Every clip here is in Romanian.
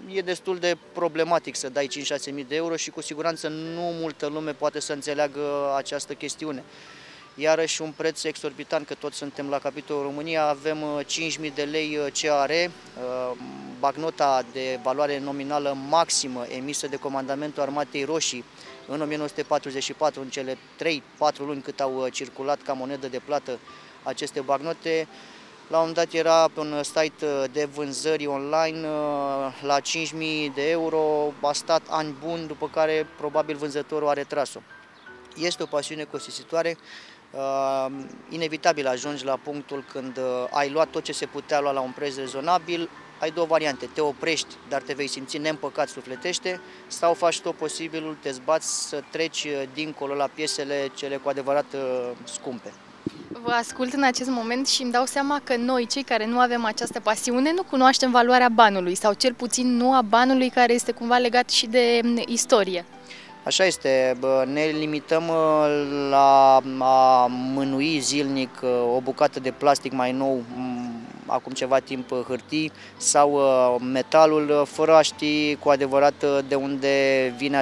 e destul de problematic să dai 5-6 mii de euro și cu siguranță nu multă lume poate să înțeleagă această chestiune. Iarăși un preț exorbitant, că toți suntem la capitolul România, avem 5.000 de lei CAR, bancnota de valoare nominală maximă emisă de Comandamentul Armatei Roșii în 1944, în cele 3-4 luni cât au circulat ca monedă de plată aceste bancnote. La un moment dat era pe un site de vânzări online la 5.000 de euro, a stat ani buni, după care probabil vânzătorul a retras-o. Este o pasiune costisitoare, inevitabil ajungi la punctul când ai luat tot ce se putea lua la un preț rezonabil, ai două variante, te oprești, dar te vei simți neîmpăcat sufletește, sau faci tot posibilul, te zbați să treci dincolo la piesele cele cu adevărat scumpe. Vă ascult în acest moment și îmi dau seama că noi, cei care nu avem această pasiune, nu cunoaștem valoarea banului, sau cel puțin nu a banului, care este cumva legat și de istorie. Așa este, ne limităm la a mânui zilnic o bucată de plastic mai nou, acum ceva timp hârtii sau metalul, fără a ști cu adevărat de unde vine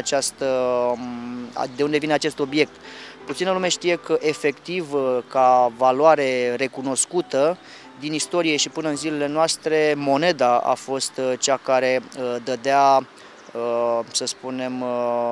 acest obiect. Puțină lume știe că efectiv, ca valoare recunoscută din istorie și până în zilele noastre, moneda a fost cea care dădea, să spunem,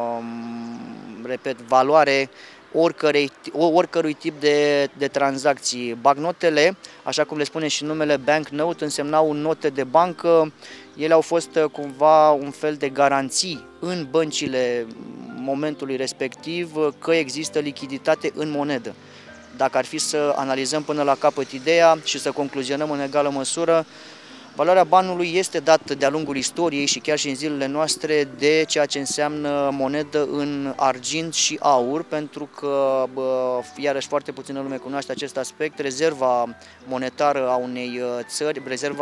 repet, valoare oricărui tip de tranzacții. Bancnotele, așa cum le spune și numele banknote, însemnau note de bancă. Ele au fost cumva un fel de garanții în băncile momentului respectiv că există lichiditate în monedă. Dacă ar fi să analizăm până la capăt ideea și să concluzionăm în egală măsură, valoarea banului este dată de-a lungul istoriei și chiar și în zilele noastre de ceea ce înseamnă monedă în argint și aur, pentru că, iarăși foarte puțină lume cunoaște acest aspect, rezerva monetară a unei țări,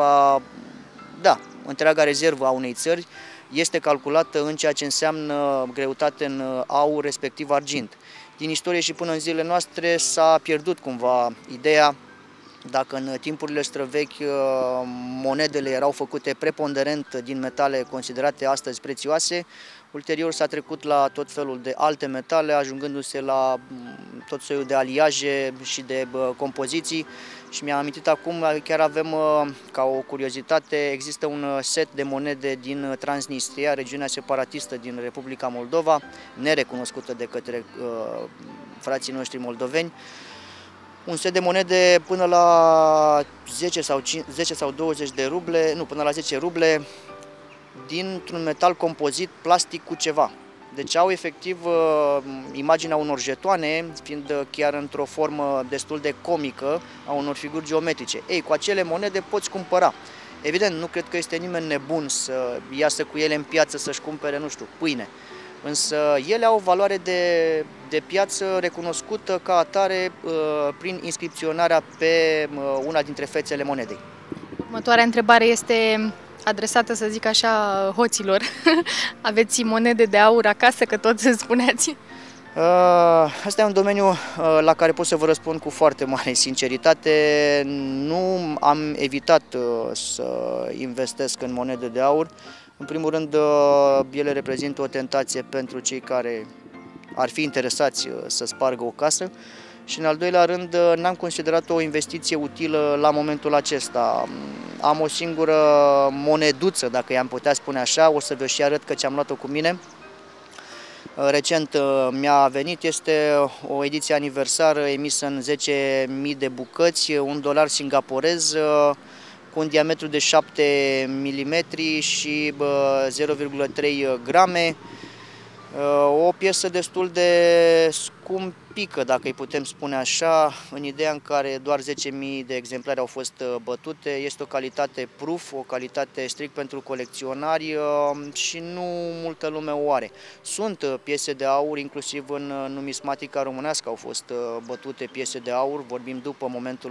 întreaga rezervă a unei țări este calculată în ceea ce înseamnă greutate în aur, respectiv argint. Din istorie și până în zilele noastre s-a pierdut cumva ideea. Dacă în timpurile străvechi monedele erau făcute preponderent din metale considerate astăzi prețioase, ulterior s-a trecut la tot felul de alte metale, ajungându-se la tot soiul de aliaje și de compoziții. Și mi-am amintit acum, chiar avem, ca o curiozitate, există un set de monede din Transnistria, regiunea separatistă din Republica Moldova, nerecunoscută de către frații noștri moldoveni. Un set de monede până la 10 sau 20 de ruble, nu, până la 10 ruble, dintr-un metal compozit plastic cu ceva. Deci au efectiv imaginea unor jetoane, fiind chiar într-o formă destul de comică a unor figuri geometrice. Ei, cu acele monede poți cumpăra. Evident, nu cred că este nimeni nebun să iasă cu ele în piață să-și cumpere, nu știu, pâine. Însă ele au o valoare de piață recunoscută ca atare prin inscripționarea pe una dintre fețele monedei. Următoarea întrebare este adresată, să zic așa, hoților. Aveți monede de aur acasă, că tot spuneați? Asta e un domeniu la care pot să vă răspund cu foarte mare sinceritate. Nu am evitat să investesc în monede de aur. În primul rând, ele reprezintă o tentație pentru cei care ar fi interesați să spargă o casă și, în al doilea rând, n-am considerat o investiție utilă la momentul acesta. Am o singură moneduță, dacă i-am putea spune așa, o să vă și arăt că ce am luat-o cu mine. Recent mi-a venit, este o ediție aniversară emisă în 10.000 de bucăți, $1 singaporez, cu un diametru de 7 mm și 0,3 grame. O piesă destul de scumpică, dacă îi putem spune așa, în ideea în care doar 10.000 de exemplare au fost bătute. Este o calitate proof, o calitate strict pentru colecționari și nu multă lume o are. Sunt piese de aur, inclusiv în numismatica românească au fost bătute piese de aur, vorbim după momentul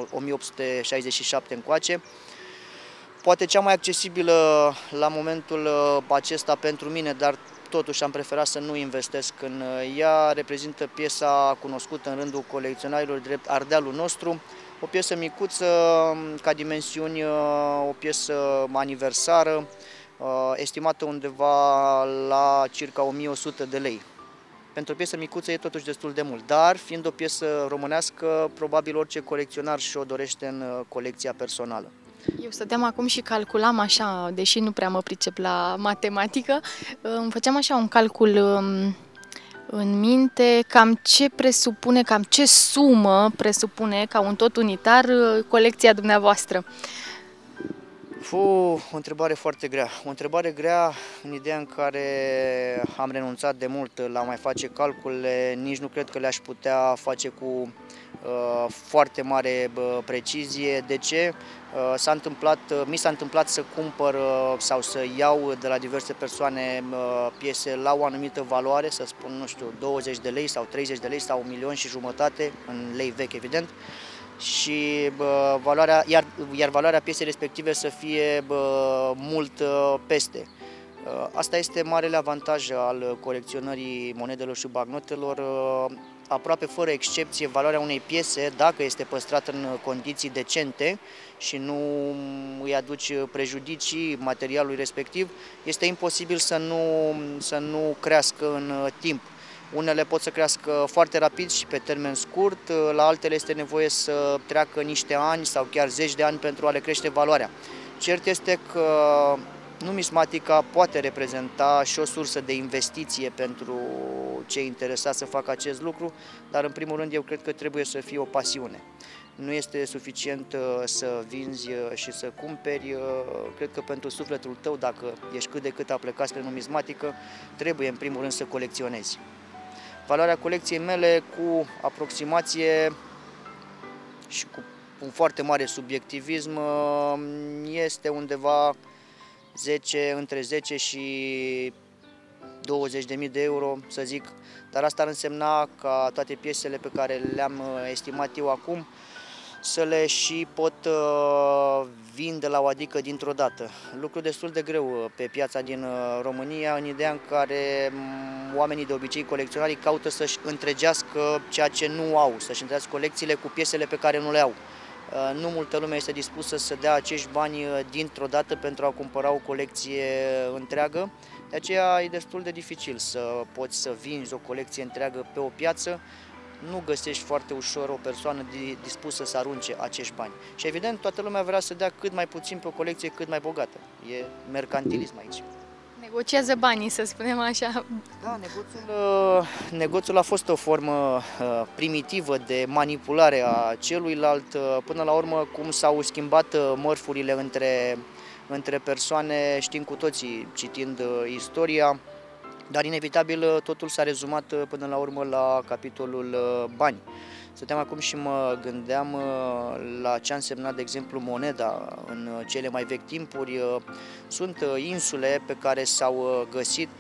1867 încoace. Poate cea mai accesibilă la momentul acesta pentru mine, dar totuși am preferat să nu investesc în ea, reprezintă piesa cunoscută în rândul colecționarilor drept Ardealul nostru, o piesă micuță ca dimensiuni, o piesă aniversară, estimată undeva la circa 1100 de lei. Pentru o piesă micuță e totuși destul de mult, dar fiind o piesă românească, probabil orice colecționar și-o dorește în colecția personală. Eu stăteam acum și calculam așa, deși nu prea mă pricep la matematică, îmi făceam așa un calcul în minte, cam ce sumă presupune ca un tot unitar colecția dumneavoastră. O întrebare foarte grea. O întrebare grea în ideea în care am renunțat de mult la a mai face calcule, nici nu cred că le-aș putea face cu foarte mare precizie. De ce? Mi s-a întâmplat să cumpăr sau să iau de la diverse persoane piese la o anumită valoare, să spun, nu știu, 20 de lei sau 30 de lei sau 1.500.000 în lei vechi, evident, și valoarea piesei respective să fie mult peste. Asta este marele avantaj al colecționării monedelor și bagnotelor. Aproape fără excepție, valoarea unei piese, dacă este păstrată în condiții decente și nu îi aduci prejudicii materialului respectiv, este imposibil să nu crească în timp. Unele pot să crească foarte rapid și pe termen scurt, la altele este nevoie să treacă niște ani sau chiar zeci de ani pentru a le crește valoarea. Cert este că numismatica poate reprezenta și o sursă de investiție pentru cei interesați să facă acest lucru, dar în primul rând eu cred că trebuie să fie o pasiune. Nu este suficient să vinzi și să cumperi, cred că pentru sufletul tău, dacă ești cât de cât aplecat spre numismatică, trebuie în primul rând să colecționezi. Valoarea colecției mele, cu aproximație și cu un foarte mare subiectivism, este undeva între 10 și 20.000 de euro, să zic, dar asta ar însemna ca toate piesele pe care le-am estimat eu acum să le și pot vinde la o adică dintr-o dată. Lucru destul de greu pe piața din România, în ideea în care oamenii, de obicei colecționarii, caută să-și întregească ceea ce nu au, să-și întregească colecțiile cu piesele pe care nu le au. Nu multă lume este dispusă să dea acești bani dintr-o dată pentru a cumpăra o colecție întreagă. De aceea e destul de dificil să poți să vinzi o colecție întreagă pe o piață. Nu găsești foarte ușor o persoană dispusă să arunce acești bani. Și evident, toată lumea vrea să dea cât mai puțin pe o colecție cât mai bogată. E mercantilism aici. Negociază banii, să spunem așa. Da, negoțul a fost o formă primitivă de manipulare a celuilalt. Până la urmă, cum s-au schimbat mărfurile între persoane, știm cu toții, citind istoria, dar inevitabil totul s-a rezumat până la urmă la capitolul bani. Stăteam acum și mă gândeam la ce a însemnat, de exemplu, moneda în cele mai vechi timpuri. Sunt insule pe care s-au găsit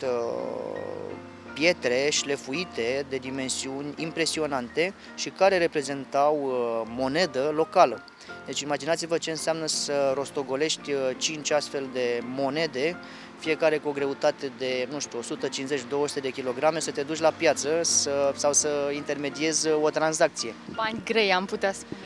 pietre șlefuite de dimensiuni impresionante și care reprezentau monedă locală. Deci imaginați-vă ce înseamnă să rostogolești 5 astfel de monede, fiecare cu o greutate de, nu știu, 150-200 de kilograme, să te duci la piață sau să intermediezi o tranzacție. Bani grei, am putea spune.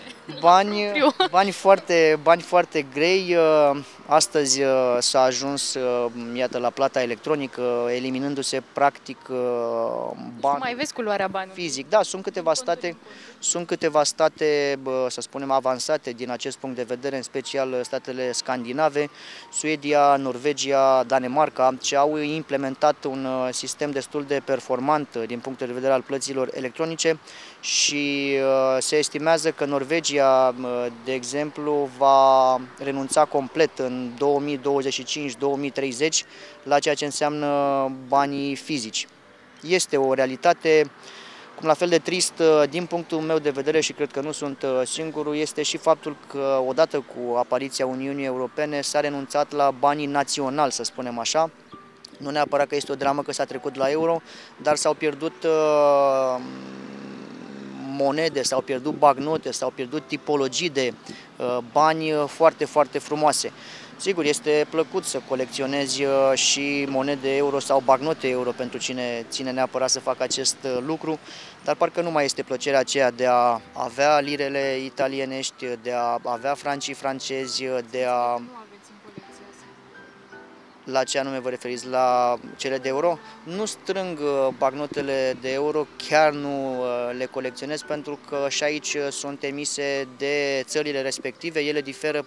Bani foarte grei. Astăzi s-a ajuns, iată, la plata electronică, eliminându-se practic bani. Mai vezi culoarea banului. Fizic. Da, sunt câteva state, să spunem, avansate din acest punct de vedere, în special statele scandinave, Suedia, Norvegia, Danemarca, ce au implementat un sistem destul de performant din punct de vedere al plăților electronice și se estimează că Norvegia, de exemplu, va renunța complet în 2025-2030 la ceea ce înseamnă banii fizici. Este o realitate, cum la fel de trist din punctul meu de vedere, și cred că nu sunt singurul, este și faptul că odată cu apariția Uniunii Europene s-a renunțat la banii naționali, să spunem așa. Nu neapărat că este o dramă că s-a trecut la euro, dar s-au pierdut monede, s-au pierdut bagnote, s-au pierdut tipologii de bani foarte, foarte frumoase. Sigur, este plăcut să colecționezi și monede euro sau bagnote euro pentru cine ține neapărat să facă acest lucru, dar parcă nu mai este plăcerea aceea de a avea lirele italienești, de a avea francii francezi, de a... La ce anume vă referiți? La cele de euro? Nu strâng bancnotele de euro, chiar nu le colecționez, pentru că și aici sunt emise de țările respective. Ele diferă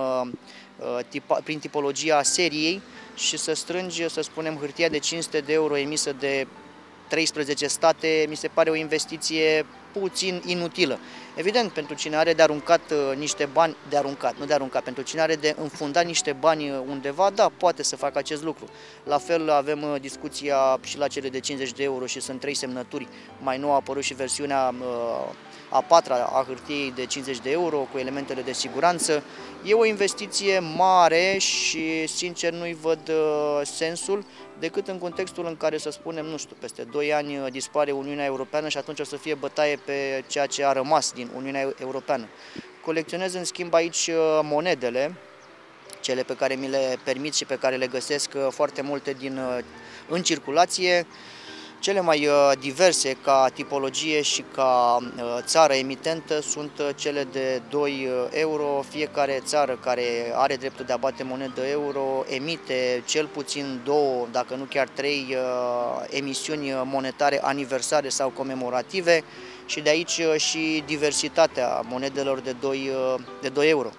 prin tipologia seriei și să strângi, să spunem, hârtia de 500 de euro emisă de 13 state, mi se pare o investiție puțin inutilă. Evident, pentru cine are de aruncat niște bani, pentru cine are de înfundat niște bani undeva, da, poate să facă acest lucru. La fel avem discuția și la cele de 50 de euro și sunt 3 semnături. Mai nou a apărut și versiunea a patra a hârtiei de 50 de euro cu elementele de siguranță. E o investiție mare și sincer nu-i văd sensul, decât în contextul în care, să spunem, nu știu, peste 2 ani dispare Uniunea Europeană și atunci o să fie bătaie pe ceea ce a rămas din Uniunea Europeană. Colecționez în schimb aici monedele, cele pe care mi le permit și pe care le găsesc foarte multe în circulație. Cele mai diverse ca tipologie și ca țară emitentă sunt cele de 2 euro. Fiecare țară care are dreptul de a bate monedă euro emite cel puțin 2, dacă nu chiar 3 emisiuni monetare aniversare sau comemorative și de aici și diversitatea monedelor de 2 euro.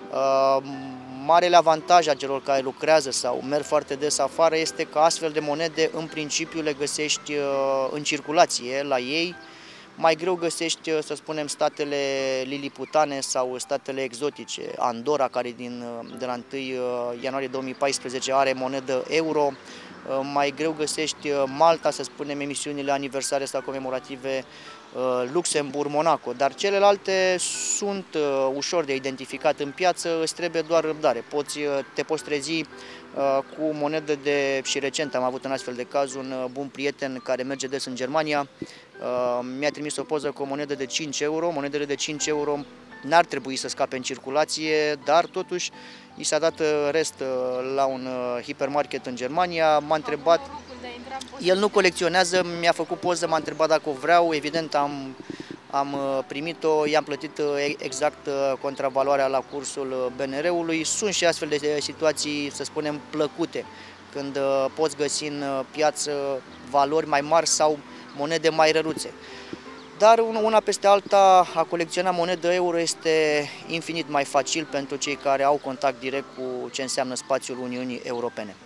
Marele avantaj a celor care lucrează sau merg foarte des afară este că astfel de monede în principiu le găsești în circulație la ei. Mai greu găsești, să spunem, statele liliputane sau statele exotice. Andorra, care de la 1 ianuarie 2014 are monedă euro. Mai greu găsești Malta, să spunem, emisiunile aniversare sau comemorative, Luxemburg, Monaco, dar celelalte sunt ușor de identificat în piață, îți trebuie doar răbdare. Te poți trezi cu monedă și recent am avut un astfel de caz, un bun prieten care merge des în Germania, mi-a trimis o poză cu o monedă de 5 euro, monedele de 5 euro n-ar trebui să scape în circulație, dar totuși i s-a dat rest la un hipermarket în Germania, m-a întrebat, el nu colecționează, mi-a făcut poză, m-a întrebat dacă o vreau, evident am primit-o, i-am plătit exact contravaloarea la cursul BNR-ului. Sunt și astfel de situații, să spunem, plăcute, când poți găsi în piață valori mai mari sau monede mai răruțe. Dar una peste alta, a colecționa monedă euro este infinit mai facil pentru cei care au contact direct cu ce înseamnă spațiul Uniunii Europene.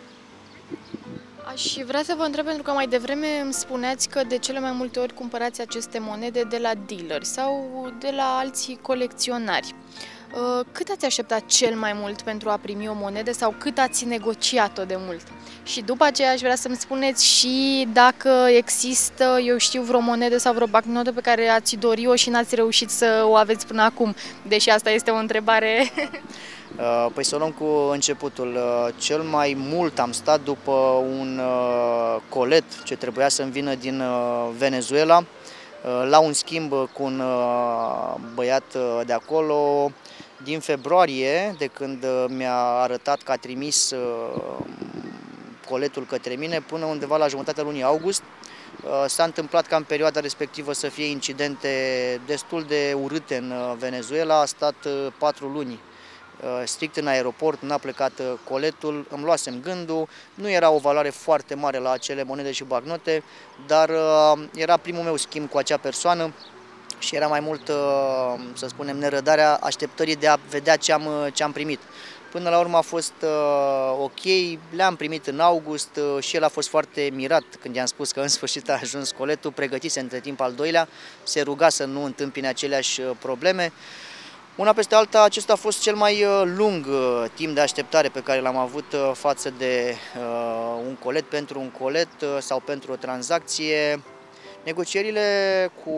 Aș vrea să vă întreb, pentru că mai devreme îmi spuneați că de cele mai multe ori cumpărați aceste monede de la dealeri sau de la alții colecționari. Cât ați așteptat cel mai mult pentru a primi o monedă sau cât ați negociat-o de mult? Și după aceea aș vrea să-mi spuneți și dacă există, eu știu, vreo monedă sau vreo bancnotă pe care ați dori-o și n-ați reușit să o aveți până acum, deși asta este o întrebare. Păi să o luăm cu începutul. Cel mai mult am stat după un colet ce trebuia să-mi vină din Venezuela, la un schimb cu un băiat de acolo, din februarie, de când mi-a arătat că a trimis coletul către mine, până undeva la jumătatea lunii august. S-a întâmplat ca în perioada respectivă să fie incidente destul de urâte în Venezuela, a stat 4 luni strict în aeroport, n-a plecat coletul, îmi luasem gândul, nu era o valoare foarte mare la acele monede și bancnote, dar era primul meu schimb cu acea persoană și era mai mult, să spunem, nerădarea așteptării de a vedea ce am primit. Până la urmă a fost ok, le-am primit în august și el a fost foarte mirat când i-am spus că în sfârșit a ajuns coletul, pregătise între timp al doilea, se ruga să nu întâmpine aceleași probleme. Una peste alta, acesta a fost cel mai lung timp de așteptare pe care l-am avut față de un colet pentru un colet sau pentru o tranzacție. Negocierile cu,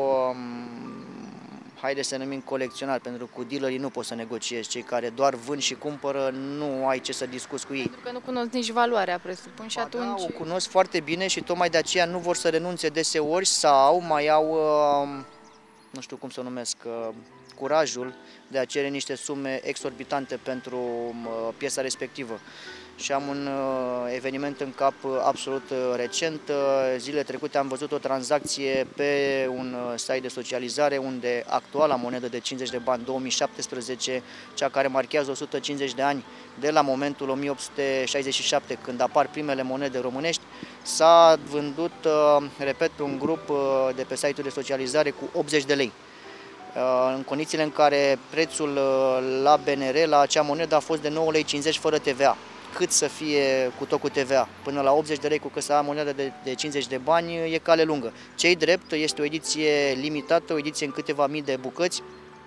haideți să numim colecționari, pentru că cu dealerii nu poți să negociezi, cei care doar vând și cumpără, nu ai ce să discuți cu ei. Pentru că nu cunosc nici valoarea, presupun, și atunci... Da, o cunosc foarte bine și tocmai de aceea nu vor să renunțe deseori sau mai au, nu știu cum să o numesc, curajul de a cere niște sume exorbitante pentru piesa respectivă. Și am un eveniment în cap absolut recent. Zilele trecute am văzut o tranzacție pe un site de socializare unde actuala monedă de 50 de bani 2017, cea care marchează 150 de ani de la momentul 1867, când apar primele monede românești, s-a vândut, repet, pe un grup de pe site-ul de socializare cu 80 de lei. În condițiile în care prețul la BNR, la acea monedă, a fost de 9,50 lei fără TVA. Cât să fie cu tot cu TVA, până la 80 de lei cu căsa monedă de 50 de bani, e cale lungă. Ce-i drept, este o ediție limitată, o ediție în câteva mii de bucăți.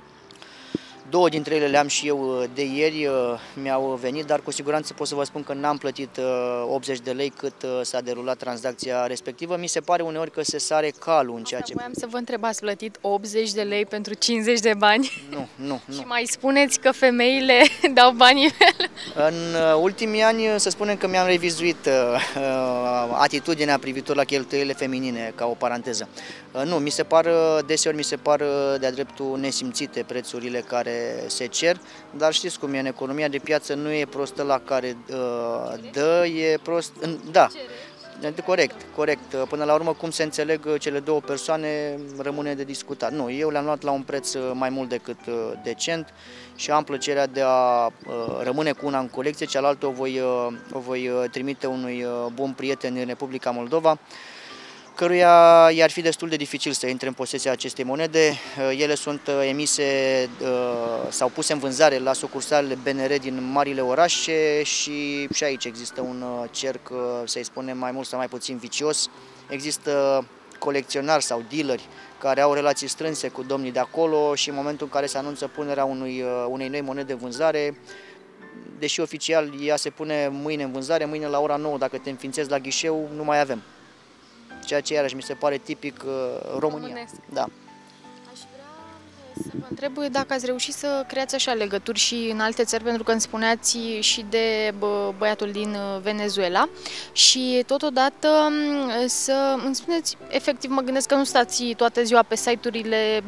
2 dintre ele le-am și eu de ieri, mi-au venit, dar cu siguranță pot să vă spun că n-am plătit 80 de lei cât s-a derulat tranzacția respectivă. Mi se pare uneori că se sare calul în ceea ce... Voiam să vă întreb, ați plătit 80 de lei pentru 50 de bani? Nu. Și mai spuneți că femeile dau banii? În ultimii ani, să spunem că mi-am revizuit atitudinea privitor la cheltuielile feminine, ca o paranteză. Nu, deseori mi se par de-a dreptul nesimțite prețurile care se cer, dar știți cum e, în economia de piață nu e prostă la care dă, e prost... Da, corect. Până la urmă, cum se înțeleg cele două persoane, rămâne de discutat. Nu, eu le-am luat la un preț mai mult decât decent și am plăcerea de a rămâne cu una în colecție, cealaltă o voi trimite unui bun prieten din Republica Moldova, căruia i-ar fi destul de dificil să intre în posesia acestei monede. Ele sunt emise sau puse în vânzare la sucursalele BNR din marile orașe și aici există un cerc, să-i spunem, mai mult sau mai puțin vicios. Există colecționari sau dealeri care au relații strânse cu domnii de acolo și în momentul în care se anunță punerea unei noi monede în vânzare, deși oficial ea se pune mâine în vânzare, mâine la ora 9, dacă te înființezi la ghișeu, nu mai avem. Ceea ce iarăși mi se pare tipic România. Românesc. Da. Aș vrea să vă întreb dacă ați reușit să creați așa legături și în alte țări, pentru că îmi spuneați și de băiatul din Venezuela și totodată să îmi spuneți, efectiv mă gândesc că nu stați toată ziua pe site-urile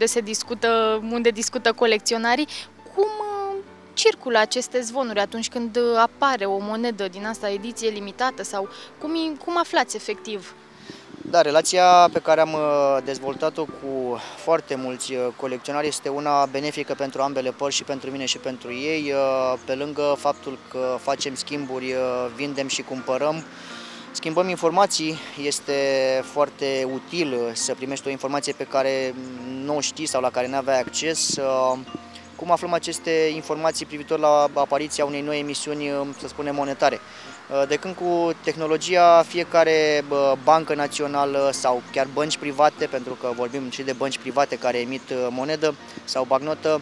unde discută colecționarii, cum circulă aceste zvonuri atunci când apare o monedă din asta, ediție limitată, sau cum aflați efectiv? Da, relația pe care am dezvoltat-o cu foarte mulți colecționari este una benefică pentru ambele părți, și pentru mine și pentru ei. Pe lângă faptul că facem schimburi, vindem și cumpărăm, schimbăm informații. Este foarte util să primești o informație pe care nu o știi sau la care nu aveai acces. Cum aflăm aceste informații privitor la apariția unei noi emisiuni, să spunem, monetare? De când cu tehnologia, fiecare bancă națională sau chiar bănci private, pentru că vorbim și de bănci private care emit monedă sau bagnotă,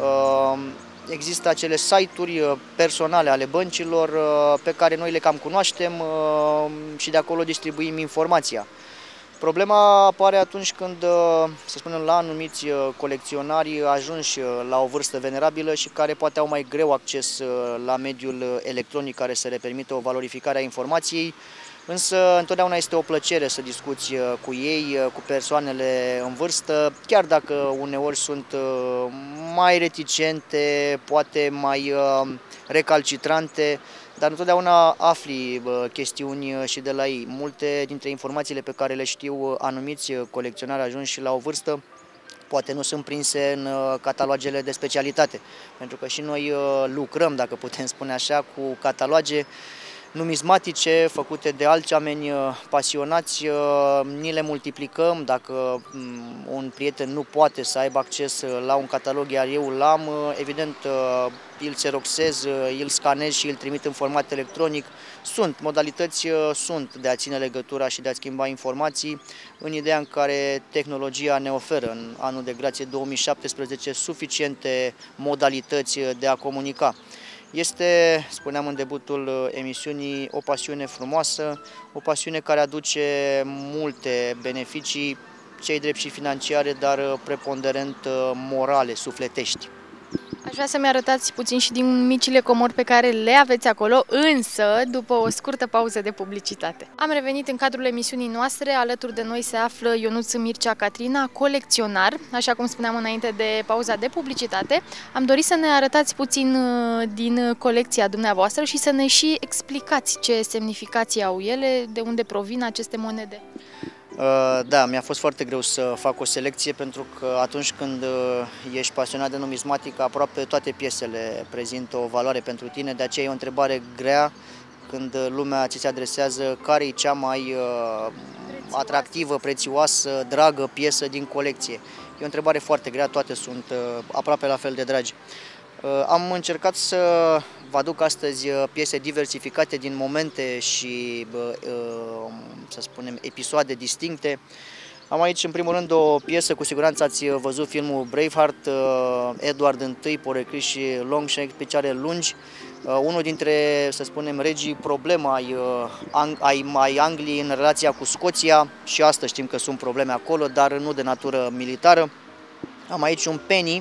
există acele site-uri personale ale băncilor pe care noi le cam cunoaștem și de acolo distribuim informația. Problema apare atunci când, să spunem, la anumiți colecționari ajunși la o vârstă venerabilă și care poate au mai greu acces la mediul electronic care să le permită o valorificare a informației, însă întotdeauna este o plăcere să discuți cu ei, cu persoanele în vârstă, chiar dacă uneori sunt mai reticente, poate mai recalcitrante, dar întotdeauna afli chestiuni și de la ei. Multe dintre informațiile pe care le știu anumiți colecționari ajunși la o vârstă poate nu sunt prinse în catalogele de specialitate, pentru că și noi lucrăm, dacă putem spune așa, cu cataloage numismatice făcute de alți oameni pasionați, ni le multiplicăm. Dacă un prieten nu poate să aibă acces la un catalog, iar eu l-am, evident îl xeroxez, îl scanez și îl trimit în format electronic. Modalități de a ține legătura și de a schimba informații, în ideea în care tehnologia ne oferă în anul de grație 2017 suficiente modalități de a comunica. Este, spuneam în debutul emisiunii, o pasiune frumoasă, o pasiune care aduce multe beneficii, cei drept și financiare, dar preponderent morale, sufletești. Aș vrea să-mi arătați puțin și din micile comori pe care le aveți acolo, însă după o scurtă pauză de publicitate. Am revenit în cadrul emisiunii noastre, alături de noi se află Ionuț Mircea Catrina, colecționar, așa cum spuneam înainte de pauza de publicitate. Am dorit să ne arătați puțin din colecția dumneavoastră și să ne și explicați ce semnificații au ele, de unde provin aceste monede. Da, mi-a fost foarte greu să fac o selecție pentru că atunci când ești pasionat de numismatică, aproape toate piesele prezintă o valoare pentru tine, de aceea e o întrebare grea când lumea ți se adresează care e cea mai atractivă, prețioasă, dragă piesă din colecție. E o întrebare foarte grea, toate sunt aproape la fel de dragi. Am încercat să vă aduc astăzi piese diversificate din momente și, să spunem, episoade distincte. Am aici, în primul rând, o piesă, cu siguranță ați văzut filmul Braveheart, Edward I, poreclit și Longshanks, picioare lungi, unul dintre, să spunem, regii problema ai Angliei în relația cu Scoția, și astăzi știm că sunt probleme acolo, dar nu de natură militară. Am aici un penny,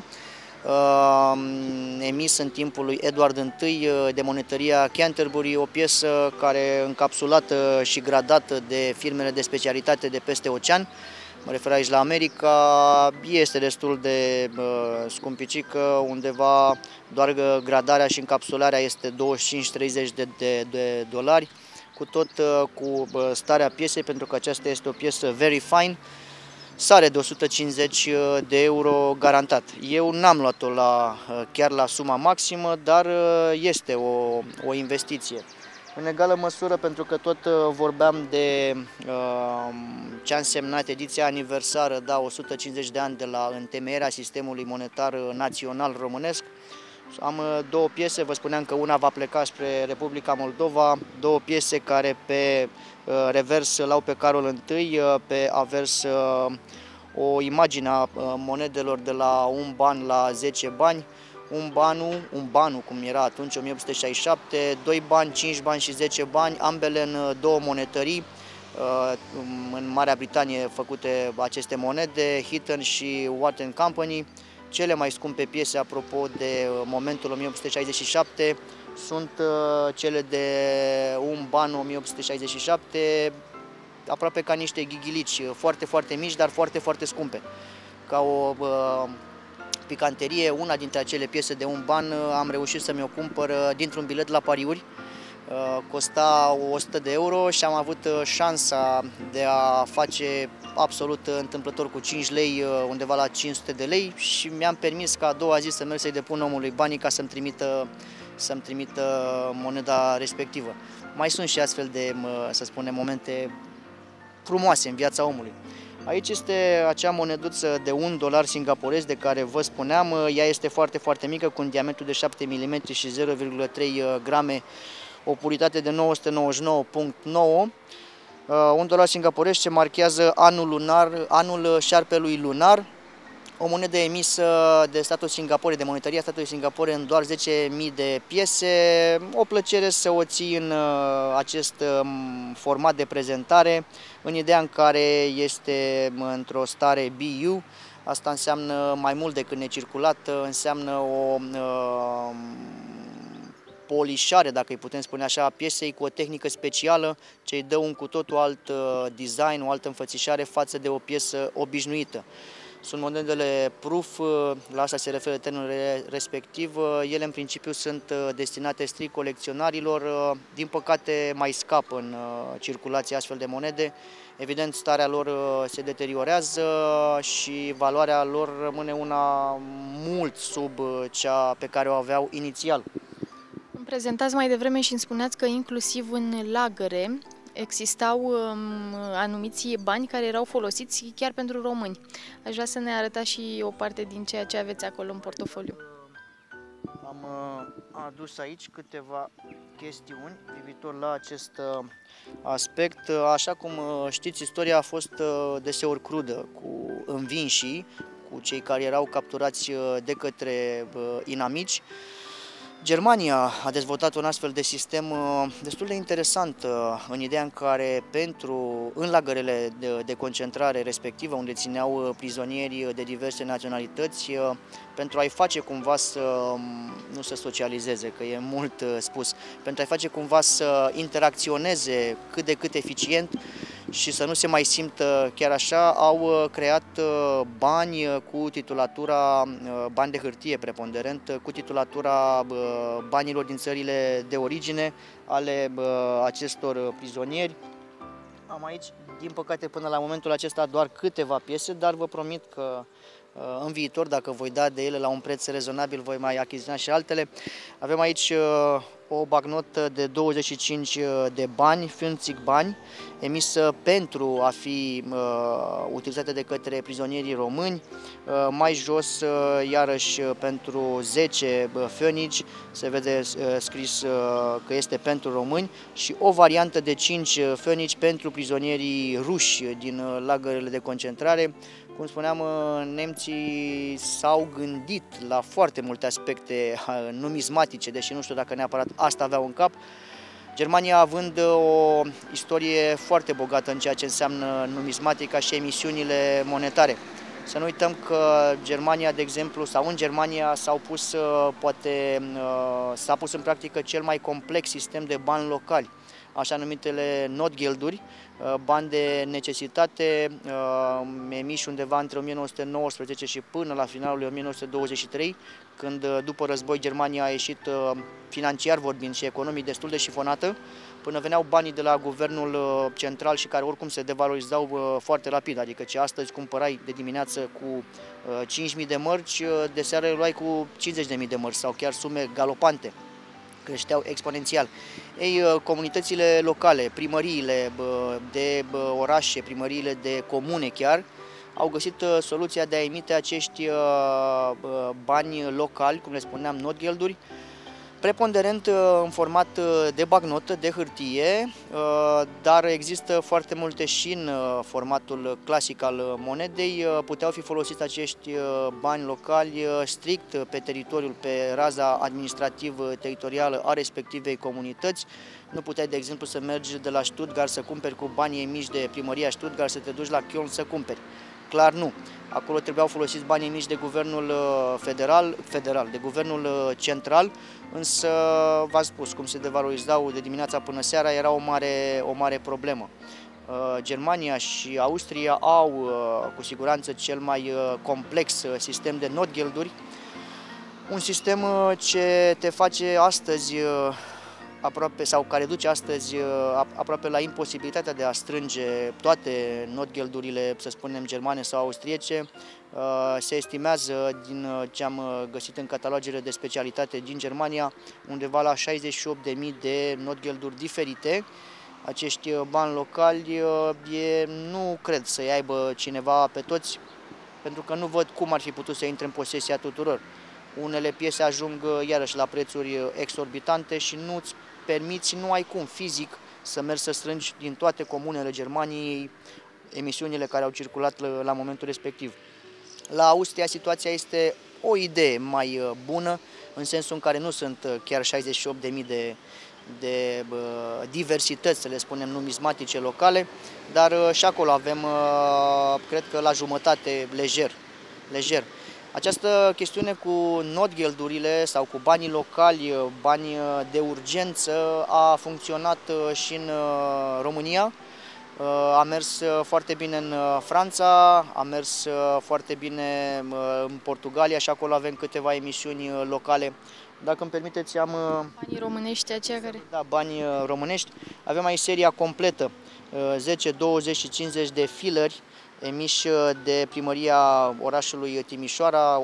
emis în timpul lui Edward I de monetăria Canterbury, o piesă care încapsulată și gradată de firmele de specialitate de peste ocean. Mă refer aici la America, este destul de scumpicică, undeva doar gradarea și încapsularea este 25-30 de dolari, cu tot cu starea piesei, pentru că aceasta este o piesă very fine. Sare de 150 de euro garantat. Eu n-am luat-o chiar la suma maximă, dar este o investiție. În egală măsură, pentru că tot vorbeam de ce a însemnat ediția aniversară, da, 150 de ani de la întemeierea sistemului monetar național românesc. Am două piese, vă spuneam că una va pleca spre Republica Moldova, două piese care pe revers l-au pe Carol I, pe avers o imagine a monedelor de la 1 ban la 10 bani, un banu cum era atunci, 1867, 2 bani, 5 bani și 10 bani, ambele în două monetării. În Marea Britanie făcute aceste monede, Heaton și Watt & Company. Cele mai scumpe piese, apropo de momentul 1867, sunt cele de 1 ban 1867, aproape ca niște ghighilici, foarte, foarte mici, dar foarte, foarte scumpe. Ca o picanterie, una dintre acele piese de 1 ban am reușit să mi-o cumpăr dintr-un bilet la pariuri. Costa 100 de euro și am avut șansa de a face absolut întâmplător cu 5 lei, undeva la 500 de lei, și mi-am permis ca a doua zi să merg să-i depun omului banii ca să-mi trimită moneda respectivă. Mai sunt și astfel de, să spunem, momente frumoase în viața omului. Aici este acea moneduță de $1 singaporez de care vă spuneam. Ea este foarte, foarte mică, cu un diametru de 7 mm și 0,3 grame, o puritate de 999,9. $1 singaporez ce marchează anul șarpelui lunar. O monedă emisă de statul Singapore, de monetăria statului Singapore, în doar 10.000 de piese. O plăcere să o ții în acest format de prezentare, în ideea în care este într-o stare BU. Asta înseamnă mai mult decât necirculată, înseamnă o polișare, dacă îi putem spune așa, a piesei, cu o tehnică specială ce îi dă un cu totul alt design, o altă înfățișare față de o piesă obișnuită. Sunt monedele proof, la asta se referă termenul respectiv. Ele în principiu sunt destinate strict colecționarilor. Din păcate mai scapă în circulație astfel de monede. Evident, starea lor se deteriorează și valoarea lor rămâne una mult sub cea pe care o aveau inițial. Îmi prezentați mai devreme și îmi spuneați că inclusiv în lagăre existau anumiți bani care erau folosiți chiar pentru români. Aș vrea să ne arătați și o parte din ceea ce aveți acolo în portofoliu. Am adus aici câteva chestiuni privitor la acest aspect. Așa cum știți, istoria a fost deseori crudă cu învinșii, cu cei care erau capturați de către inamici. Germania a dezvoltat un astfel de sistem destul de interesant în ideea în care în lagărele de concentrare respectivă, unde țineau prizonieri de diverse naționalități, pentru a-i face cumva nu să socializeze, că e mult spus, pentru a-i face cumva să interacționeze cât de cât eficient și să nu se mai simtă chiar așa, au creat bani cu titulatura, bani de hârtie preponderent, cu titulatura banilor din țările de origine ale acestor prizonieri. Am aici, din păcate, până la momentul acesta doar câteva piese, dar vă promit că în viitor, dacă voi da de ele la un preț rezonabil, voi mai achiziționa și altele. Avem aici o bancnotă de 25 de bani, 50 bani, emisă pentru a fi utilizată de către prizonierii români. Mai jos, iarăși, pentru 10 Pfennig, se vede scris că este pentru români, și o variantă de 5 Pfennig pentru prizonierii ruși din lagărele de concentrare. Cum spuneam, nemții s-au gândit la foarte multe aspecte numismatice, deși nu știu dacă neapărat asta aveau în cap. Germania având o istorie foarte bogată în ceea ce înseamnă numismatica și emisiunile monetare. Să nu uităm că Germania, de exemplu, sau în Germania s-a pus în practică cel mai complex sistem de bani locali, așa numitele Notgelduri, bani de necesitate, emiși undeva între 1919 și până la finalul 1923, când după război Germania a ieșit financiar vorbind și economic destul de șifonată, până veneau banii de la guvernul central și care oricum se devalorizau foarte rapid, adică ce astăzi cumpărai de dimineață cu 5.000 de mărci, de seară luai cu 50.000 de mărci sau chiar sume galopante. Creșteau exponențial. Ei, comunitățile locale, primăriile de orașe, primăriile de comune chiar, au găsit soluția de a emite acești bani locali, cum le spuneam, notgelduri, preponderent în format de bancnotă, de hârtie, dar există foarte multe și în formatul clasic al monedei. Puteau fi folosiți acești bani locali strict pe teritoriul, pe raza administrativ-teritorială a respectivei comunități. Nu puteai, de exemplu, să mergi de la Stuttgart să cumperi cu banii emiși de primăria Stuttgart, să te duci la Köln să cumperi. Clar nu. Acolo trebuiau folosiți banii emiși de guvernul federal, de guvernul central, însă, v-am spus, cum se devalorizau de dimineața până seara, era o mare problemă. Germania și Austria au cu siguranță cel mai complex sistem de notgelduri, un sistem ce te face astăzi aproape, sau care duce astăzi aproape la imposibilitatea de a strânge toate notgeldurile, să spunem, germane sau austriece. Se estimează, din ce am găsit în catalogele de specialitate din Germania, undeva la 68.000 de notgelduri diferite. Acești bani locali nu cred să-i aibă cineva pe toți, pentru că nu văd cum ar fi putut să intre în posesia tuturor. Unele piese ajung iarăși la prețuri exorbitante și nu-ți permiți, nu ai cum fizic să mergi să strângi din toate comunele Germaniei emisiunile care au circulat la momentul respectiv. La Austria situația este o idee mai bună, în sensul în care nu sunt chiar 68.000 de diversități, să le spunem, numismatice locale, dar și acolo avem, cred că la jumătate, lejer. Această chestiune cu notgeldurile sau cu banii locali, bani de urgență, a funcționat și în România. A mers foarte bine în Franța, a mers foarte bine în Portugalia și acolo avem câteva emisiuni locale. Dacă îmi permiteți, am... Banii românești, aceia care... Da, bani românești. Avem aici seria completă, 10, 20 și 50 de fileri, emiși de primăria orașului Timișoara.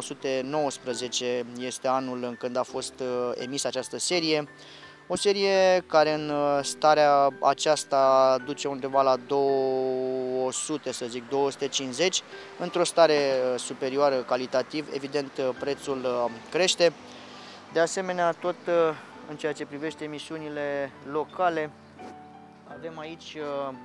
1919 este anul când a fost emisă această serie. O serie care în starea aceasta duce undeva la 200, să zic, 250, într-o stare superioară calitativ, evident prețul crește. De asemenea, tot în ceea ce privește emisiunile locale, avem aici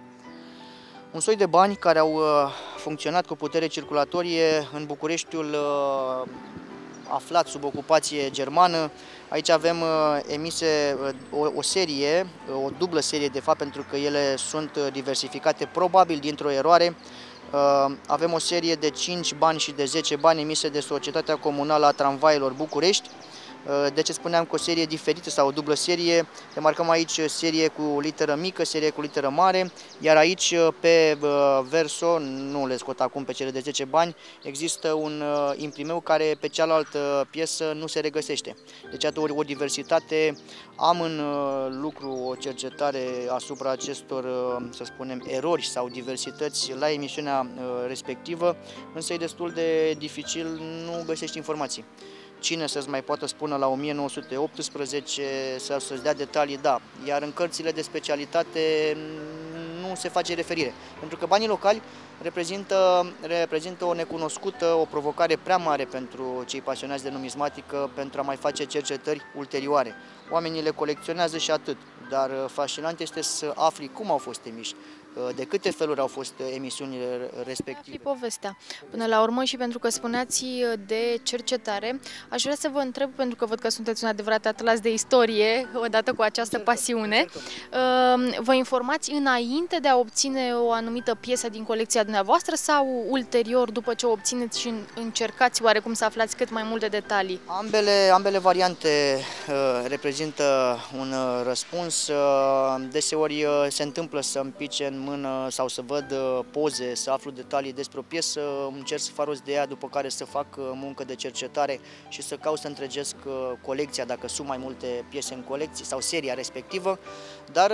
un soi de bani care au funcționat cu putere circulatorie în Bucureștiul aflat sub ocupație germană. Aici avem emise o serie, o dublă serie de fapt, pentru că ele sunt diversificate, probabil dintr-o eroare. Avem o serie de 5 bani și de 10 bani emise de Societatea Comunală a Tramvaielor București. De ce spuneam că o serie diferită sau o dublă serie? Remarcăm aici serie cu literă mică, serie cu literă mare, iar aici pe verso, nu le scot acum pe cele de 10 bani, există un imprimeu care pe cealaltă piesă nu se regăsește. Deci iată o diversitate. Am în lucru o cercetare asupra acestor, să spunem, erori sau diversități la emisiunea respectivă, însă e destul de dificil, nu găsești informații. Cine să-ți mai poată spună la 1918 să-ți dea detalii, da, iar în cărțile de specialitate nu se face referire, pentru că banii locali reprezintă o necunoscută, o provocare prea mare pentru cei pasionați de numismatică pentru a mai face cercetări ulterioare. Oamenii le colecționează și atât, dar fascinant este să afli cum au fost emiși, de câte feluri au fost emisiunile respective. Afli povestea. Până la urmă, și pentru că spuneați de cercetare, aș vrea să vă întreb, pentru că văd că sunteți un adevărat atlas de istorie, odată cu această pasiune, vă informați înainte de a obține o anumită piesă din colecția dumneavoastră sau ulterior, după ce o obțineți și încercați oarecum să aflați cât mai multe detalii? Ambele variante reprezintă un răspuns. Deseori se întâmplă să-mi pice în mână sau să văd poze, să aflu detalii despre o piesă, încerc să fac rost de ea, după care să fac muncă de cercetare și să caut să întregesc colecția, dacă sunt mai multe piese în colecție sau seria respectivă, dar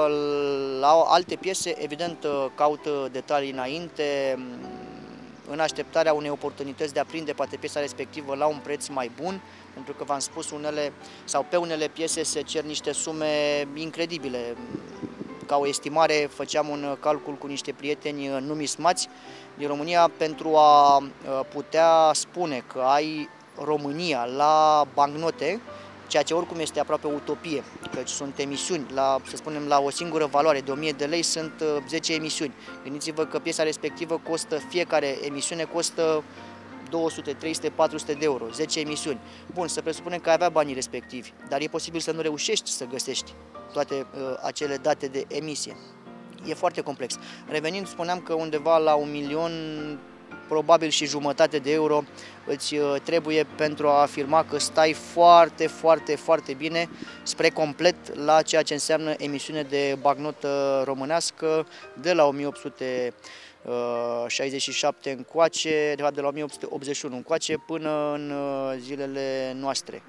la alte piese, evident, caut detalii înainte, în așteptarea unei oportunități de a prinde poate piesa respectivă la un preț mai bun, pentru că v-am spus, pe unele piese se cer niște sume incredibile. Ca o estimare, făceam un calcul cu niște prieteni numismați din România pentru a putea spune că ai România la bancnote, ceea ce oricum este aproape o utopie, căci sunt emisiuni, să spunem, la o singură valoare de 1000 de lei sunt 10 emisiuni. Gândiți-vă că piesa respectivă fiecare emisiune costă 200, 300, 400 de euro, 10 emisiuni. Bun, să presupunem că ai avea banii respectivi, dar e posibil să nu reușești să găsești toate acele date de emisie. E foarte complex. Revenind, spuneam că undeva la 1 milion, probabil și jumătate de euro îți trebuie pentru a afirma că stai foarte, foarte, foarte bine spre complet la ceea ce înseamnă emisiune de bancnotă românească de la 1867 încoace, de fapt de la 1881 încoace până în zilele noastre.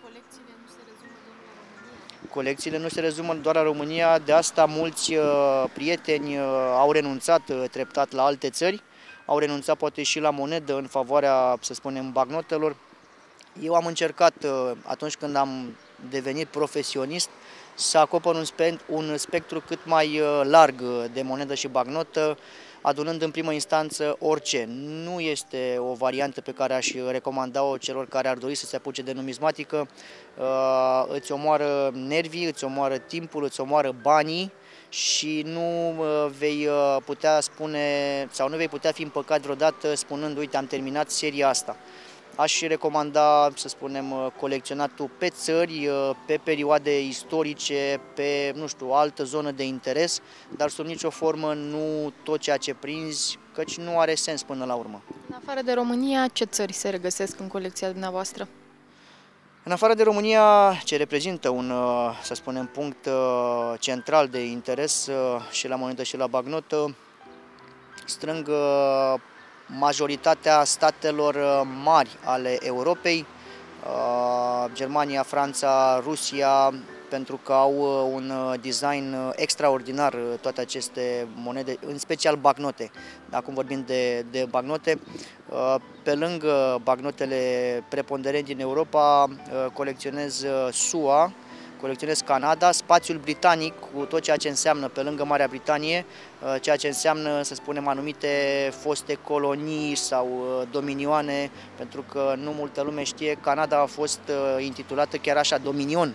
Colecțiile nu se rezumă doar la România, de asta mulți prieteni au renunțat treptat la alte țări, au renunțat poate și la monedă în favoarea, să spunem, bancnotelor. Eu am încercat, atunci când am devenit profesionist, să acopăr un spectru cât mai larg de monedă și bancnotă, adunând în primă instanță orice. Nu este o variantă pe care aș recomanda-o celor care ar dori să se apuce de numismatică. Îți omoară nervii, îți omoară timpul, îți omoară banii și nu vei putea spune sau nu vei putea fi împăcat vreodată spunând, uite, am terminat seria asta. Aș recomanda, să spunem, colecționatul pe țări, pe perioade istorice, pe, nu știu, o altă zonă de interes, dar sub nicio formă nu tot ceea ce prinzi, căci nu are sens până la urmă. În afară de România, ce țări se regăsesc în colecția dumneavoastră? În afară de România, ce reprezintă un, să spunem, punct central de interes și la monedă și la bancnotă, strâng majoritatea statelor mari ale Europei, Germania, Franța, Rusia, pentru că au un design extraordinar toate aceste monede, în special bancnote. Acum vorbim de bancnote. Pe lângă bancnotele preponderente din Europa, colecționez SUA, colecționez Canada, spațiul britanic cu tot ceea ce înseamnă pe lângă Marea Britanie, ceea ce înseamnă, să spunem, anumite foste colonii sau dominioane, pentru că nu multă lume știe, Canada a fost intitulată chiar așa, Dominion,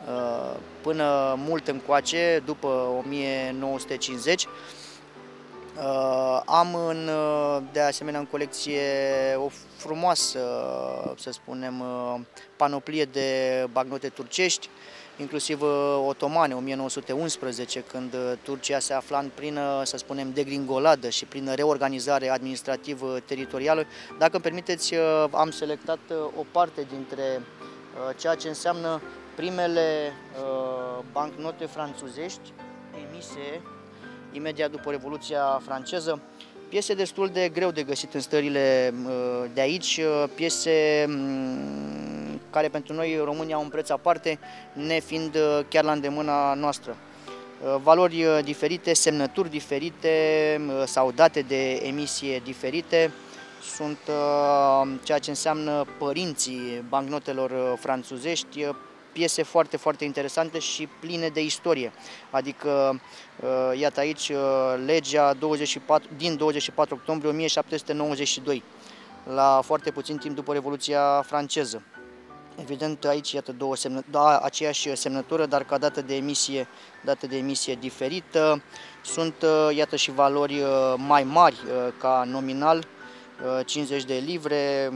până mult încoace, după 1950. Am de asemenea în colecție o frumoasă, să spunem, panoplie de bancnote turcești, inclusiv otomane, 1911, când Turcia se afla în plină, să spunem, degringoladă și plină reorganizare administrativ-teritorială. Dacă îmi permiteți, am selectat o parte dintre ceea ce înseamnă primele bancnote franțuzești emise imediat după Revoluția franceză. Piese destul de greu de găsit în stările de aici, piese care pentru noi români au un preț aparte, nefiind chiar la îndemâna noastră. Valori diferite, semnături diferite sau date de emisie diferite sunt ceea ce înseamnă părinții bancnotelor franțuzești, piese foarte, foarte interesante și pline de istorie. Adică, iată aici, legea din 24 octombrie 1792, la foarte puțin timp după Revoluția franceză. Evident, aici, iată, aceeași semnătură, dar ca dată de emisie diferită. Sunt, iată, și valori mai mari ca nominal, 50 de livre,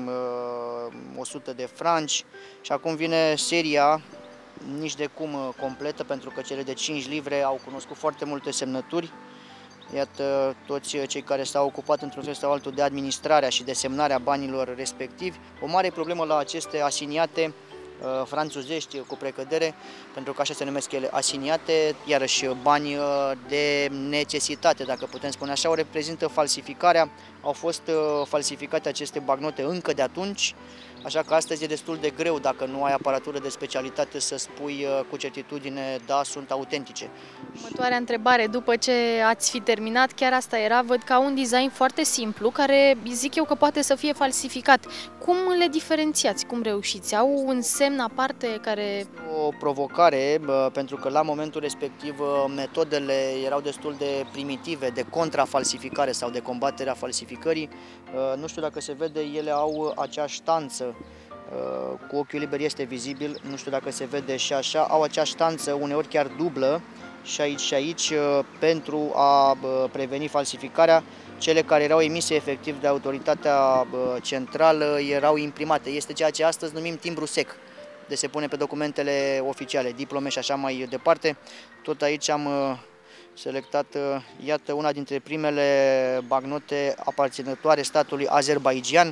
100 de franci și acum vine seria, nici de cum completă, pentru că cele de 5 livre au cunoscut foarte multe semnături. Iată, toți cei care s-au ocupat într-un fel sau altul de administrarea și de semnarea banilor respectivi. O mare problemă la aceste asiniate franțuzești, cu precădere, pentru că așa se numesc ele, asiniate, iarăși bani de necesitate, dacă putem spune așa, o reprezintă falsificarea. Au fost falsificate aceste bancnote încă de atunci, așa că astăzi e destul de greu, dacă nu ai aparatură de specialitate, să spui cu certitudine, da, sunt autentice. Următoarea întrebare, după ce ați fi terminat, chiar asta era, văd că au un design foarte simplu, care zic eu că poate să fie falsificat. Cum le diferențiați? Cum reușiți? Au un semn aparte care... O provocare, pentru că la momentul respectiv metodele erau destul de primitive, de contrafalsificare sau de combaterea falsificării. Nu știu dacă se vede, ele au acea ștanță, cu ochiul liber este vizibil, nu știu dacă se vede și așa, au acea ștanță, uneori chiar dublă, și aici, pentru a preveni falsificarea. Cele care erau emise efectiv de autoritatea centrală erau imprimate. Este ceea ce astăzi numim timbru sec, de se pune pe documentele oficiale, diplome și așa mai departe. Tot aici am selectat, iată, una dintre primele bancnote aparținătoare statului Azerbaidjan,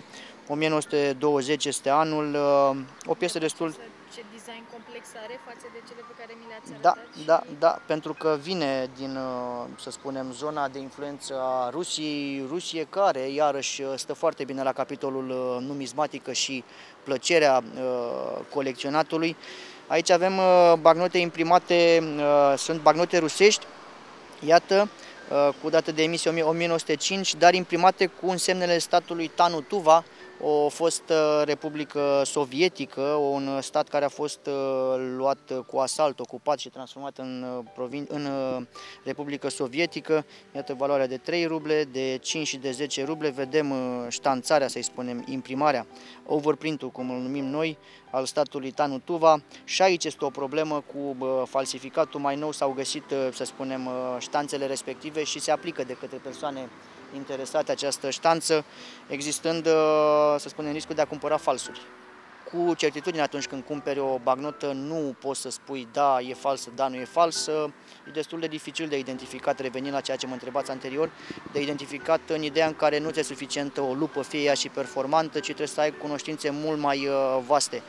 1920 este anul, o piesă destul... Ce design complex are față de cele pe care mi le-ați arătat? Da, pentru că vine din, să spunem, zona de influență a Rusie, care iarăși stă foarte bine la capitolul numismatică și plăcerea colecționatului. Aici avem bancnote imprimate, sunt bancnote rusești, iată, cu dată de emisie 1905, dar imprimate cu însemnele statului Tanu Tuva, o fostă republică sovietică, un stat care a fost luat cu asalt, ocupat și transformat în republică sovietică. Iată valoarea de 3 ruble, de 5 și de 10 ruble. Vedem ștanțarea, să-i spunem, imprimarea, overprint-ul, cum îl numim noi, al statului Tanu Tuva. Și aici este o problemă cu falsificatul. Mai nou s-au găsit, să spunem, ștanțele respective și se aplică de către persoane interesate această ștanță, existând, să spunem, riscul de a cumpăra falsuri. Cu certitudine, atunci când cumperi o bancnotă, nu poți să spui da, e falsă, da, nu e falsă. E destul de dificil de identificat, revenind la ceea ce mă întrebați anterior, de identificat în ideea în care nu ți-e suficientă o lupă, fie ea și performantă, ci trebuie să ai cunoștințe mult mai vaste.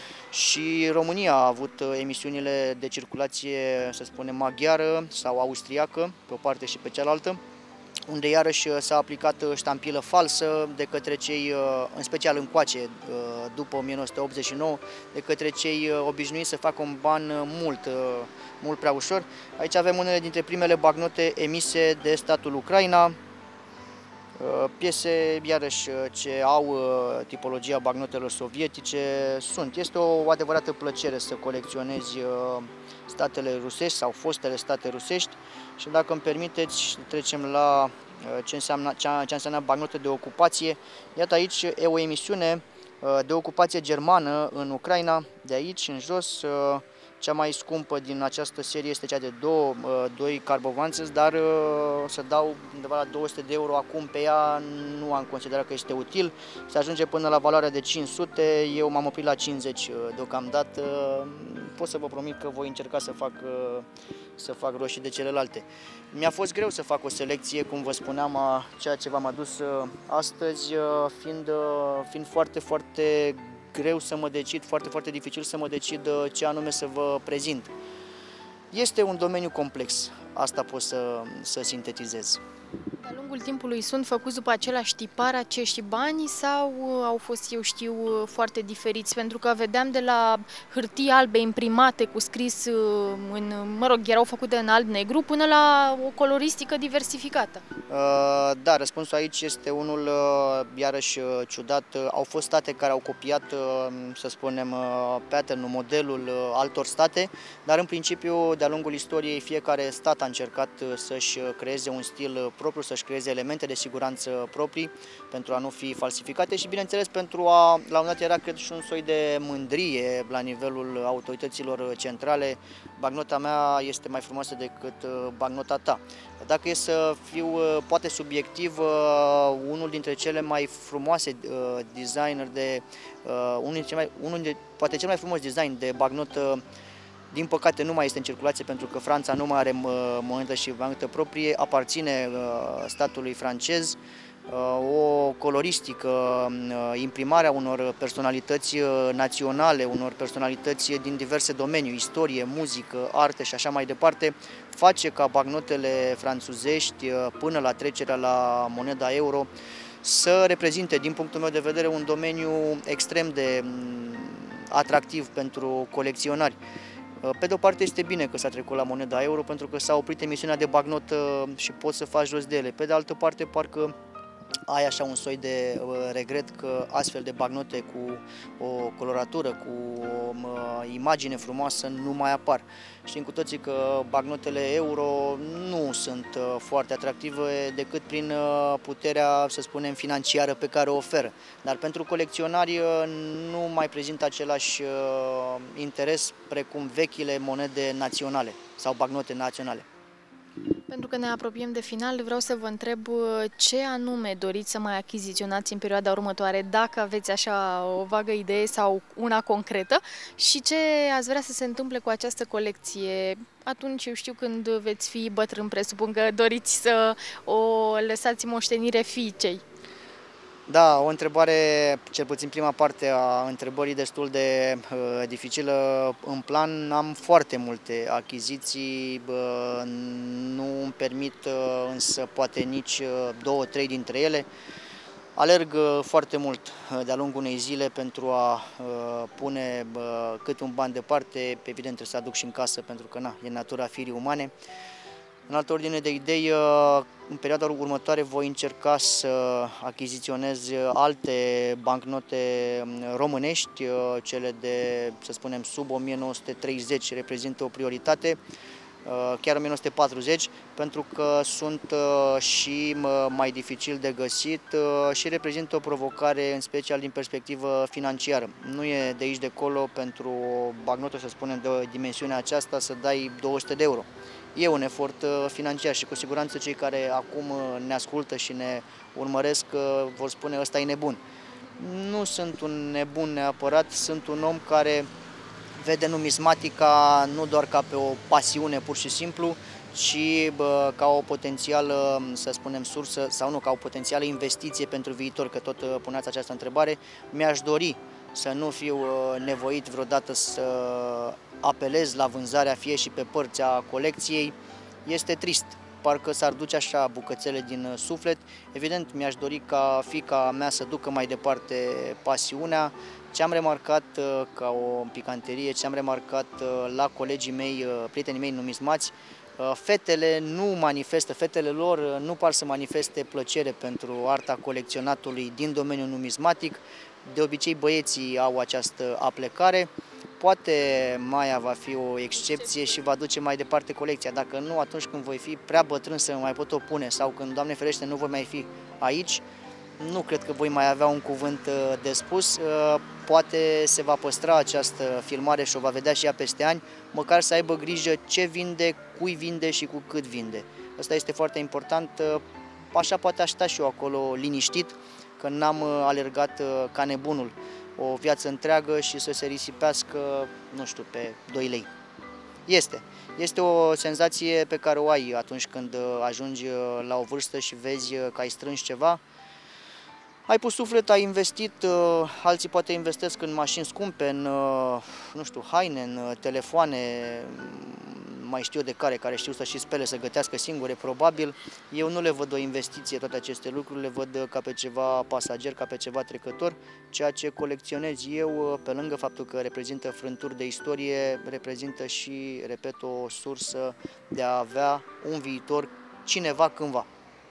Și România a avut emisiunile de circulație, să spunem, maghiară sau austriacă, pe o parte și pe cealaltă, unde iarăși s-a aplicat ștampilă falsă de către cei, în special încoace, după 1989, de către cei obișnuiți să facă un ban mult prea ușor. Aici avem unele dintre primele bancnote emise de statul Ucraina, piese, iarăși, ce au tipologia bancnotelor sovietice. Este o adevărată plăcere să colecționezi statele rusești sau fostele state rusești. Și dacă îmi permiteți, trecem la ce înseamnă bancnote de ocupație. Iată aici e o emisiune de ocupație germană în Ucraina, de aici în jos, Cea mai scumpă din această serie este cea de 2 carbovanțes, dar să dau undeva la 200 de euro acum pe ea nu am considerat că este util. Se ajunge până la valoarea de 500, eu m-am oprit la 50 deocamdată. Pot să vă promit că voi încerca să fac roșii de celelalte. Mi-a fost greu să fac o selecție, cum vă spuneam, a ceea ce v-am adus astăzi, fiind foarte, foarte greu să mă decid, foarte, foarte dificil să mă decid ce anume să vă prezint. Este un domeniu complex, asta pot să sintetizez. De-a lungul timpului sunt făcuți după același tipar acești bani sau au fost, eu știu, foarte diferiți? Pentru că vedeam de la hârtii albe imprimate cu scris erau făcute în alb-negru până la o coloristică diversificată. Da, răspunsul aici este unul iarăși ciudat. Au fost state care au copiat, să spunem, pattern-ul, modelul altor state, dar în principiu, de-a lungul istoriei, fiecare stat a încercat să-și creeze un stil propriu, să-și creeze elemente de siguranță proprii pentru a nu fi falsificate și, bineînțeles, la un moment dat era, cred, și un soi de mândrie la nivelul autorităților centrale. Bancnota mea este mai frumoasă decât bancnota ta. Dacă e să fiu poate subiectiv, unul dintre cele mai frumoase designeri poate cel mai frumos design de bancnotă, din păcate nu mai este în circulație pentru că Franța nu mai are monedă și bancnotă proprie, aparține statului francez. O coloristică, imprimarea unor personalități naționale, unor personalități din diverse domenii, istorie, muzică, arte și așa mai departe, face ca bancnotele franțuzești, până la trecerea la moneda euro, să reprezinte, din punctul meu de vedere, un domeniu extrem de atractiv pentru colecționari. Pe de o parte este bine că s-a trecut la moneda euro pentru că s-a oprit emisiunea de bancnotă și poți să faci rost de ele. Pe de altă parte, parcă ai așa un soi de regret că astfel de bancnote cu o coloratură, cu o imagine frumoasă nu mai apar. Știm cu toții că bancnotele euro nu sunt foarte atractive decât prin puterea, să spunem, financiară pe care o oferă. Dar pentru colecționari nu mai prezintă același interes precum vechile monede naționale sau bancnote naționale. Pentru că ne apropiem de final, vreau să vă întreb ce anume doriți să mai achiziționați în perioada următoare, dacă aveți așa o vagă idee sau una concretă și ce ați vrea să se întâmple cu această colecție atunci, eu știu, când veți fi bătrân, presupun că doriți să o lăsați moștenire fiicei. Da, o întrebare, cel puțin prima parte a întrebării, destul de dificilă. În plan am foarte multe achiziții, nu îmi permit însă poate nici 2-3 dintre ele. Alerg foarte mult de-a lungul unei zile pentru a pune cât un ban deoparte, evident trebuie să aduc și în casă pentru că e natura firii umane. În altă ordine de idei, în perioada următoare voi încerca să achiziționez alte bancnote românești, cele de, să spunem, sub 1930 reprezintă o prioritate, chiar 1940, pentru că sunt și mai dificil de găsit și reprezintă o provocare, în special din perspectivă financiară. Nu e de aici de acolo pentru o bancnotă, să spunem, de dimensiunea aceasta să dai 200 de euro. E un efort financiar și cu siguranță cei care acum ne ascultă și ne urmăresc vor spune ăsta e nebun. Nu sunt un nebun neapărat, sunt un om care vede numismatica nu doar ca pe o pasiune pur și simplu, ci ca o potențială, să spunem, sursă sau nu, ca o potențială investiție pentru viitor, că tot puneați această întrebare. Mi-aș dori să nu fiu nevoit vreodată să apelez la vânzarea fie și pe părți a colecției. Este trist, parcă s-ar duce așa bucățele din suflet. Evident, mi-aș dori ca fiica mea să ducă mai departe pasiunea. Ce am remarcat ca o picanterie, ce am remarcat la colegii mei, prietenii mei numismați, fetele lor nu par să manifeste plăcere pentru arta colecționatului din domeniul numismatic. De obicei băieții au această aplecare. Poate Maia va fi o excepție și va duce mai departe colecția. Dacă nu, atunci când voi fi prea bătrân să mai pot o pune sau când, Doamne ferește, nu voi mai fi aici, nu cred că voi mai avea un cuvânt de spus. Poate se va păstra această filmare și o va vedea și ea peste ani, măcar să aibă grijă ce vinde, cui vinde și cu cât vinde. Asta este foarte important, așa poate aș sta și eu acolo liniștit, că n-am alergat ca nebunul o viață întreagă și să se risipească, nu știu, pe 2 lei. Este o senzație pe care o ai atunci când ajungi la o vârstă și vezi că ai strâns ceva. Ai pus suflet, ai investit, alții poate investesc în mașini scumpe, în, nu știu, haine, în telefoane, mai știu eu de care știu să și spele, să gătească singure, probabil. Eu nu le văd o investiție, toate aceste lucruri, le văd ca pe ceva pasager, ca pe ceva trecător. Ceea ce colecționez eu, pe lângă faptul că reprezintă frânturi de istorie, reprezintă și, repet, o sursă de a avea un viitor cineva cândva.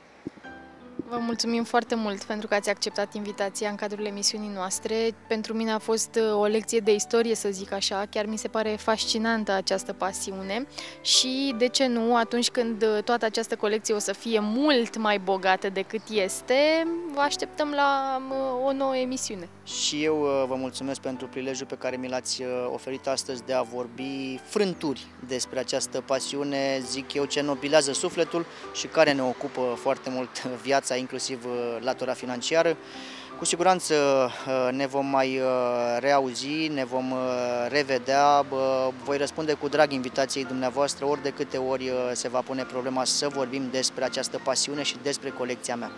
Vă mulțumim foarte mult pentru că ați acceptat invitația în cadrul emisiunii noastre. Pentru mine a fost o lecție de istorie, să zic așa. Chiar mi se pare fascinantă această pasiune și, de ce nu, atunci când toată această colecție o să fie mult mai bogată decât este, vă așteptăm la o nouă emisiune. Și eu vă mulțumesc pentru prilejul pe care mi l-ați oferit astăzi de a vorbi frânturi despre această pasiune, zic eu, ce nobilează sufletul și care ne ocupă foarte mult viața, inclusiv latura financiară. Cu siguranță ne vom mai reauzi, ne vom revedea. Voi răspunde cu drag invitației dumneavoastră ori de câte ori se va pune problema să vorbim despre această pasiune și despre colecția mea.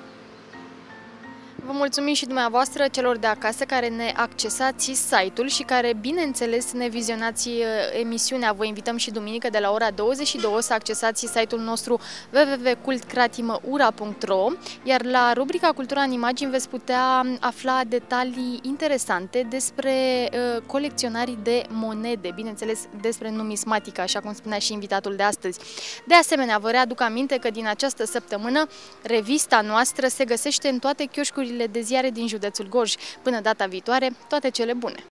Vă mulțumim și dumneavoastră, celor de acasă, care ne accesați site-ul și care, bineînțeles, ne vizionați emisiunea. Vă invităm și duminică de la ora 22 să accesați site-ul nostru www.cultcratimaura.ro, iar la rubrica Cultura în imagini veți putea afla detalii interesante despre colecționarii de monede, bineînțeles despre numismatică, așa cum spunea și invitatul de astăzi. De asemenea, vă readuc aminte că din această săptămână revista noastră se găsește în toate chioșcurile de ziare din județul Gorj. Până data viitoare, toate cele bune!